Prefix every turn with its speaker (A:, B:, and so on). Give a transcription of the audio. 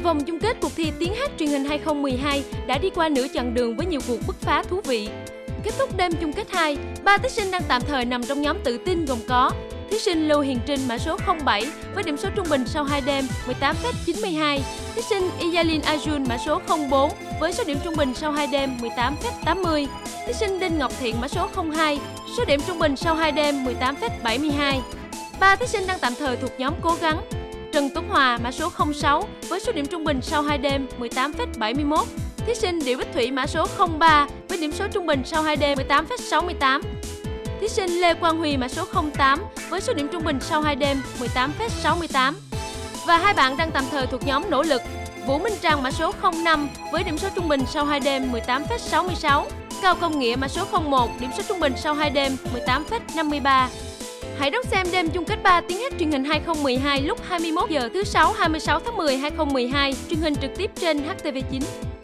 A: Vòng chung kết cuộc thi tiếng hát truyền hình 2012 đã đi qua nửa chặng đường với nhiều cuộc bứt phá thú vị. Kết thúc đêm chung kết 2, 3 thí sinh đang tạm thời nằm trong nhóm tự tin gồm có thí sinh Lưu Hiền Trinh mã số 07 với điểm số trung bình sau 2 đêm 18,92, thí sinh Iyalin Ajun mã số 04 với số điểm trung bình sau 2 đêm 18,80, thí sinh Đinh Ngọc Thiện mã số 02, số điểm trung bình sau 2 đêm 18,72. 3 thí sinh đang tạm thời thuộc nhóm cố gắng: Trần Tuấn Hòa mã số 06 với số điểm trung bình sau 2 đêm 18,71, thí sinh Điệu Bích Thủy mã số 03 với điểm số trung bình sau 2 đêm 18,68, thí sinh Lê Quang Huy mã số 08 với số điểm trung bình sau 2 đêm 18,68. Và 2 bạn đang tạm thời thuộc nhóm nỗ lực: Vũ Minh Trang mã số 05 với điểm số trung bình sau 2 đêm 18,66, Cao Công Nghĩa mã số 01 điểm số trung bình sau 2 đêm 18,53. Hãy đón xem đêm chung kết 3 tiếng hát truyền hình 2012 lúc 21 giờ thứ Sáu 26 tháng 10 2012, truyền hình trực tiếp trên HTV9.